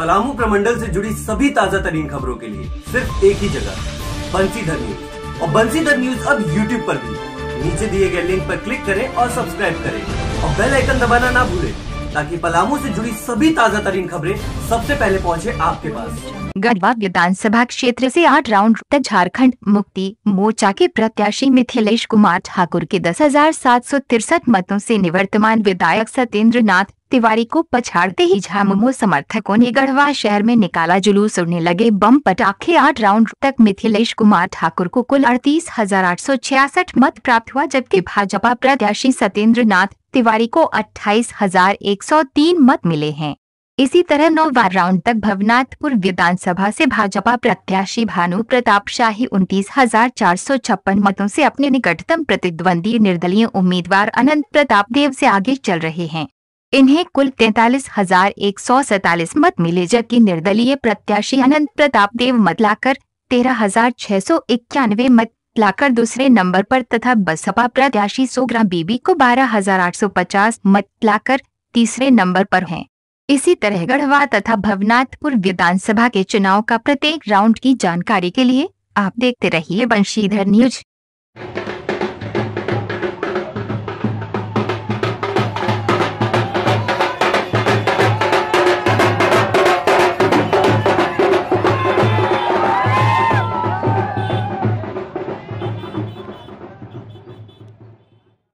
पलामू प्रमंडल से जुड़ी सभी ताजा तरीन खबरों के लिए सिर्फ एक ही जगह, बंसीधर न्यूज। और बंसीधर न्यूज अब YouTube पर भी। नीचे दिए गए लिंक पर क्लिक करें और सब्सक्राइब करें और बेल आइकन दबाना ना भूलें, ताकि पलामू से जुड़ी सभी ताजा तरीन खबरें सबसे पहले पहुंचे आपके पास। गढ़वा विधानसभा क्षेत्र से 8 राउंड तक झारखंड मुक्ति मोर्चा के प्रत्याशी मिथिलेश कुमार ठाकुर के 10,763 मतों से निवर्तमान विधायक सत्येंद्र नाथ तिवारी को पछाड़ते ही झामुमो समर्थकों ने गढ़वा शहर में निकाला जुलूस, उड़ने लगे बम पटाखे। 8 राउंड तक मिथिलेश कुमार ठाकुर को कुल 38,866 मत प्राप्त हुआ, जबकि भाजपा प्रत्याशी सत्येंद्र नाथ तिवारी को 28,103 मत मिले हैं। इसी तरह 9वां राउंड तक भवनाथपुर विधानसभा से भाजपा प्रत्याशी भानु प्रताप शाही 29,456 मतों से अपने निकटतम प्रतिद्वंदी निर्दलीय उम्मीदवार अनंत प्रताप देव से आगे चल रहे हैं। इन्हें कुल 43,147 मत मिले, जबकि निर्दलीय प्रत्याशी अनंत प्रताप देव मत लाकर 13,691 मत लाकर दूसरे नंबर पर तथा बसपा प्रत्याशी सोगरा बीबी को 12,850 मत लाकर तीसरे नंबर पर हैं। इसी तरह गढ़वा तथा भवनाथपुर विधानसभा के चुनाव का प्रत्येक राउंड की जानकारी के लिए आप देखते रहिए बंसीधर न्यूज।